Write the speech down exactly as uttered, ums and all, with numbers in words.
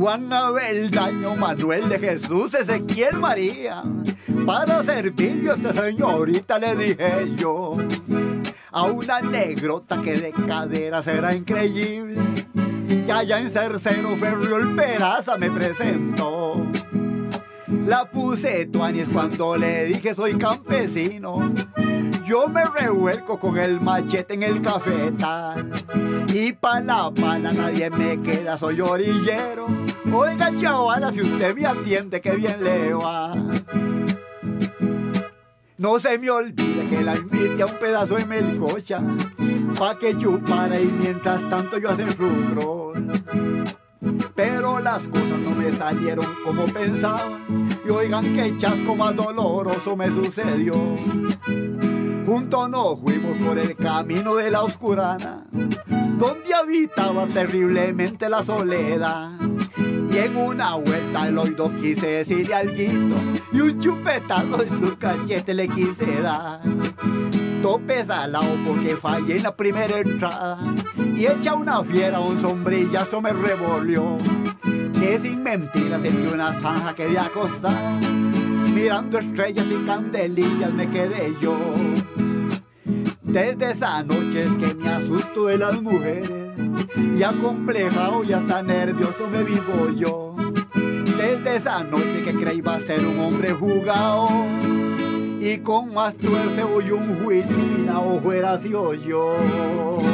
Juan Abeldaño, Manuel de Jesús, Ezequiel María, para servirle a esta señorita le dije yo. A una negrota que de cadera será increíble, que allá en Cercero Ferriol Peraza me presentó. La puse tuanis cuando le dije soy campesino. Yo me revuelco con el machete en el cafetal, y pa' la pala nadie me queda, soy orillero. Oiga chavala, si usted me atiende, que bien le va. No se me olvide que la invite a un pedazo de melcocha, pa' que chupara y mientras tanto yo hacen frugrol. Pero las cosas no me salieron como pensaba, y oigan que chasco más doloroso me sucedió. Juntos nos fuimos por el camino de la oscurana, donde habitaba terriblemente la soledad. Y en una vuelta al oído quise decirle alguito, y un chupetazo en su cachete le quise dar. Tope salado porque fallé en la primera entrada, y hecha una fiera un sombrillazo me revolvió. Que sin mentiras sentí una zanja que de acostar, mirando estrellas y candelillas me quedé yo. Desde esa noche es que me asusto de las mujeres, y acomplejado y hasta nervioso me vivo yo. Desde esa noche que creí iba a ser un hombre jugado, y con más tuerce voy un juicio y una fuera si yo.